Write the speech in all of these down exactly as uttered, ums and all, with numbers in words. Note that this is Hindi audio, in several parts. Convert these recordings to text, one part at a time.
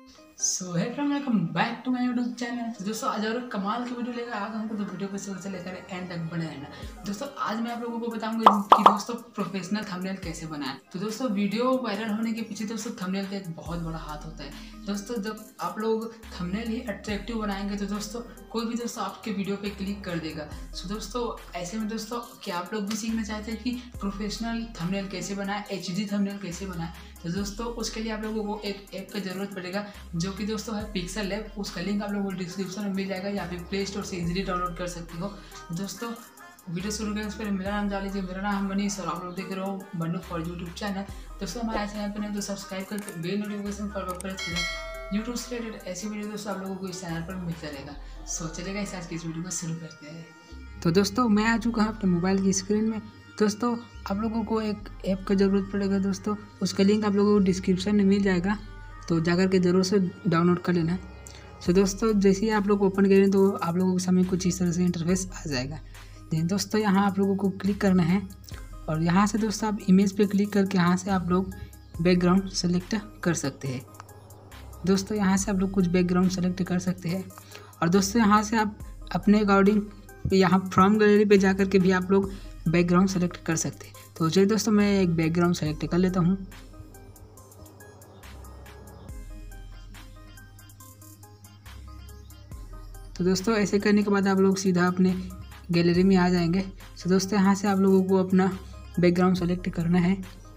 सो है friend, welcome back to my YouTube channel. तो दोस्तों आज और कमाल की वीडियो लेकर आ गया हूँ, तो वीडियो को शुरू से लेकर एंड तक बने रहना। दोस्तों आज मैं आप लोगों को बताऊंगा कि दोस्तों प्रोफेशनल थंबनेल कैसे बनाएं। तो दोस्तों वीडियो वायरल होने के पीछे दोस्तों थंबनेल का एक बहुत बड़ा हाथ होता है। दोस्तों जब आप लोग थंबनेल ही अट्रैक्टिव बनाएंगे तो दोस्तों कोई भी दोस्तों आपके वीडियो पे क्लिक कर देगा। सो दोस्तों ऐसे में दोस्तों क्या आप लोग भी सीखना चाहते हैं कि प्रोफेशनल थंबनेल कैसे बनाएं, एच डी थंबनेल कैसे बनाएं? तो दोस्तों उसके लिए आप लोगों को एक ऐप की ज़रूरत पड़ेगा जो कि दोस्तों है पिक्सल लैब। उसका लिंक आप लोगों को डिस्क्रिप्शन में मिल जाएगा या फिर प्ले स्टोर से इजीली डाउनलोड कर सकते हो। दोस्तों वीडियो शुरू करने से पहले मेरा नाम जान लीजिए, मेरा नाम मनीष और आप लोग देख रहे हो बन्नू फॉर यूट्यूब चैनल। दोस्तों हमारे चैनल पर नहीं तो सब्सक्राइब करके बेल नोटिफिकेशन पर प्रेस करें। यूट्यूब से रिलेटेड ऐसी वीडियो दोस्तों आप लोगों को इस चैनल पर मिलता रहेगा। सो चलेगा इस आज की इस वीडियो को शुरू करते हैं। तो दोस्तों मैं आ चुका हूँ अपने मोबाइल की स्क्रीन में। दोस्तों आप लोगों को एक ऐप का ज़रूरत पड़ेगा दोस्तों, उसका लिंक आप लोगों को डिस्क्रिप्शन में मिल जाएगा, तो जाकर के ज़रूर से डाउनलोड कर लेना। सो दोस्तों जैसे ही आप लोग ओपन करें तो आप लोगों के सामने कुछ इस तरह से इंटरफेस आ जाएगा। देन दोस्तों यहाँ आप लोगों को क्लिक करना है और यहाँ से दोस्तों आप इमेज पे क्लिक करके यहाँ से आप लोग बैकग्राउंड सेलेक्ट कर सकते हैं। दोस्तों यहाँ से आप लोग कुछ बैकग्राउंड सेलेक्ट कर सकते हैं और दोस्तों यहाँ से आप अपने अकॉर्डिंग यहाँ फ्रॉम गैलरी पे जा कर के भी आप लोग बैकग्राउंड सेलेक्ट कर सकते हैं। तो चलिए दोस्तों मैं एक बैकग्राउंड सेलेक्ट कर लेता हूँ। तो दोस्तों ऐसे करने के बाद आप लोग सीधा अपने गैलरी में आ जाएंगे। तो दोस्तों यहाँ से आप लोगों को अपना बैकग्राउंड सेलेक्ट करना है।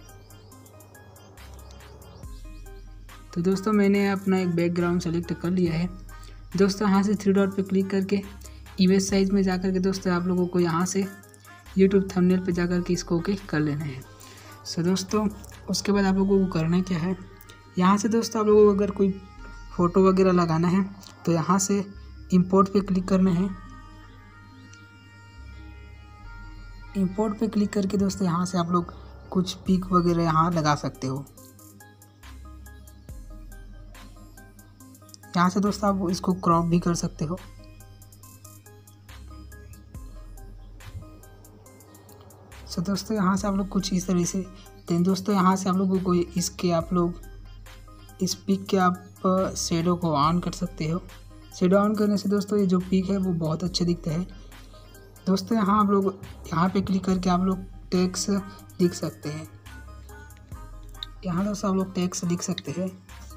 तो दोस्तों मैंने अपना एक बैकग्राउंड सेलेक्ट कर लिया है। दोस्तों यहाँ से थ्री डॉट पे क्लिक करके इमेज साइज में जाकर के दोस्तों आप लोगों को यहाँ से यूट्यूब थंबनेल पे जाकर के इसको ओके कर लेना है। सो दोस्तों उसके बाद आप लोगों को करना क्या है, यहाँ से दोस्तों आप लोगों को अगर कोई फ़ोटो वगैरह लगाना है तो यहाँ से इंपोर्ट पे क्लिक करना है। इंपोर्ट पे क्लिक करके दोस्तों यहाँ से आप लोग कुछ पिक वगैरह यहाँ लगा सकते हो। यहाँ से दोस्तों आप इसको क्रॉप भी कर सकते हो। तो दोस्तों यहाँ से आप लोग कुछ इस तरह से दें। दोस्तों यहाँ से आप लोगों को इसके आप लोग इस पिक के आप शेडो को ऑन कर सकते हो। शेडो ऑन करने से दोस्तों ये जो पिक है वो बहुत अच्छा दिखता है। दोस्तों यहाँ आप लोग यहाँ पे क्लिक करके आप लोग टेक्स्ट लिख सकते हैं। यहाँ दोस्तों आप लोग टेक्स्ट लिख सकते हैं।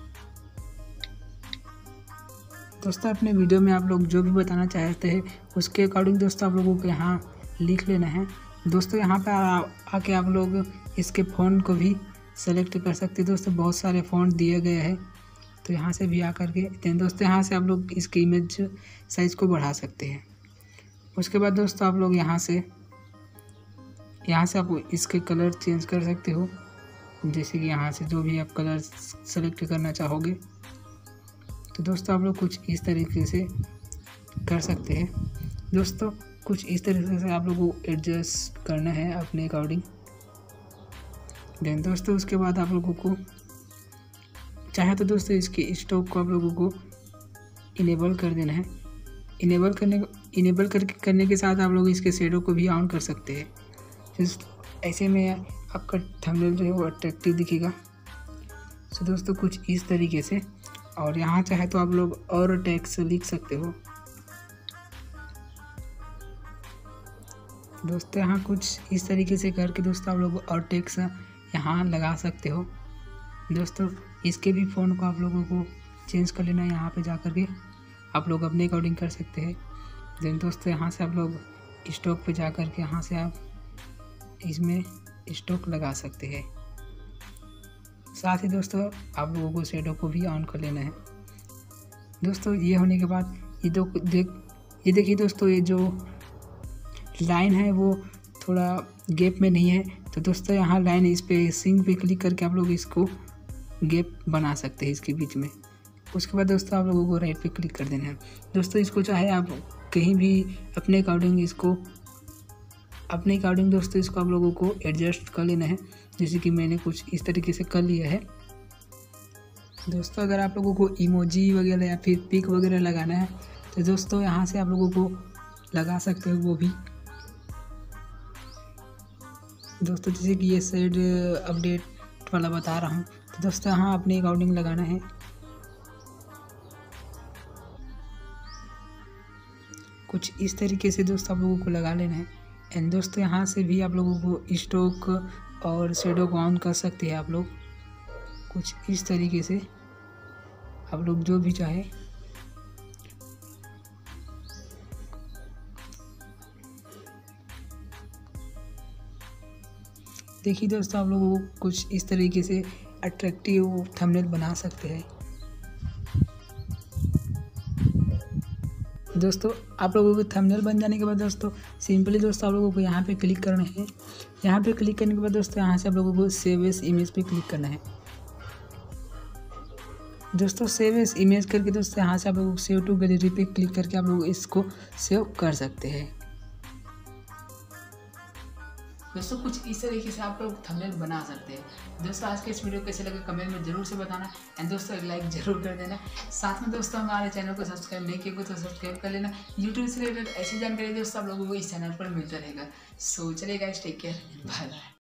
दोस्तों अपने वीडियो में आप लोग जो भी बताना चाहते हैं उसके अकॉर्डिंग दोस्तों आप लोगों को यहाँ लिख लेना है। दोस्तों यहाँ पर आके आप लोग इसके फ़ॉन्ट को भी सेलेक्ट कर सकते हैं। दोस्तों बहुत सारे फ़ॉन्ट दिए गए हैं, तो यहाँ से भी आकर के दोस्तों यहाँ से आप लोग इसके इमेज साइज़ को बढ़ा सकते हैं। उसके बाद दोस्तों आप लोग यहाँ से यहाँ से आप इसके कलर चेंज कर सकते हो, जैसे कि यहाँ से जो भी आप कलर सेलेक्ट करना चाहोगे। तो दोस्तों आप लोग कुछ इस तरीके से कर सकते हैं। दोस्तों कुछ इस तरीके से आप लोगों को एडजस्ट करना है अपने अकॉर्डिंग। देन दोस्तों उसके बाद आप लोगों को चाहे तो दोस्तों इसके स्टॉक को आप लोगों को इनेबल कर देना है। इनेबल करने इनेबल कर करने के साथ आप लोग इसके शेडो को भी ऑन कर सकते हैं। ऐसे में आपका थंबनेल जो है वो अट्रैक्टिव दिखेगा। सो दोस्तों कुछ इस तरीके से, और यहाँ चाहे तो आप लोग और टेक्स्ट लिख सकते हो। दोस्तों यहाँ कुछ इस तरीके से करके दोस्तों आप लोग और टेक्स्ट यहाँ लगा सकते हो। दोस्तों इसके भी फ़ोन को आप लोगों को चेंज कर लेना है। यहाँ पे जाकर के आप लोग अपने अकॉर्डिंग कर सकते हैं। देन दोस्तों यहाँ से आप लोग स्टॉक पे जाकर के यहाँ से आप इसमें स्टॉक लगा सकते हैं। साथ ही दोस्तों आप लोगों को शेडो को भी ऑन कर लेना है। दोस्तों ये होने के बाद ये दो देख ये देखिए दोस्तों ये जो लाइन है वो थोड़ा गैप में नहीं है। तो दोस्तों यहाँ लाइन इस पे सिंग पे क्लिक करके आप लोग इसको गैप बना सकते हैं इसके बीच में। उसके बाद दोस्तों आप लोगों को राइट पे क्लिक कर देना है। दोस्तों इसको चाहे आप कहीं भी अपने अकॉर्डिंग इसको अपने अकॉर्डिंग दोस्तों इसको आप लोगों को एडजस्ट कर लेना है, जैसे कि मैंने कुछ इस तरीके से कर लिया है। दोस्तों अगर आप लोगों को इमोजी वगैरह या फिर पिक वगैरह लगाना है तो दोस्तों यहाँ से आप लोगों को लगा सकते हो वो भी। दोस्तों जैसे कि ये साइड अपडेट वाला बता रहा हूँ, तो दोस्तों यहाँ अपने अकॉर्डिंग लगाना है। कुछ इस तरीके से दोस्तों आप लोगों को लगा लेना है। एंड दोस्तों यहाँ से भी आप लोगों को स्ट्रोक और शेडो को ऑन कर सकते हैं आप लोग, कुछ इस तरीके से आप लोग जो भी चाहे। देखिए दोस्तों, आप लोगों को कुछ इस तरीके से अट्रैक्टिव थंबनेल बना सकते हैं। दोस्तों आप लोगों को थंबनेल बन जाने के बाद दोस्तों सिंपली दोस्तों आप लोगों को यहाँ पे क्लिक करना है। यहाँ पे क्लिक करने के बाद दोस्तों यहाँ से आप लोगों को सेव एज इमेज पे क्लिक करना है। दोस्तों सेव एज इमेज करके दोस्तों यहाँ से आप लोग सेव टू गैलरी पे क्लिक करके आप लोग इसको सेव कर सकते हैं। दोस्तों कुछ इस तरीके से आप लोग थंबनेल बना सकते हैं। दोस्तों आज के इस वीडियो कैसे लगे कमेंट में जरूर से बताना। एंड दोस्तों एक लाइक जरूर कर देना। साथ में दोस्तों हमारे चैनल को सब्सक्राइब नहीं किया तो सब्सक्राइब कर लेना। यूट्यूब से रिलेटेड ऐसी जानकारी दोस्तों आप लोगों को इस चैनल पर मिलता रहेगा। सो चलिए guys, take care, bye bye.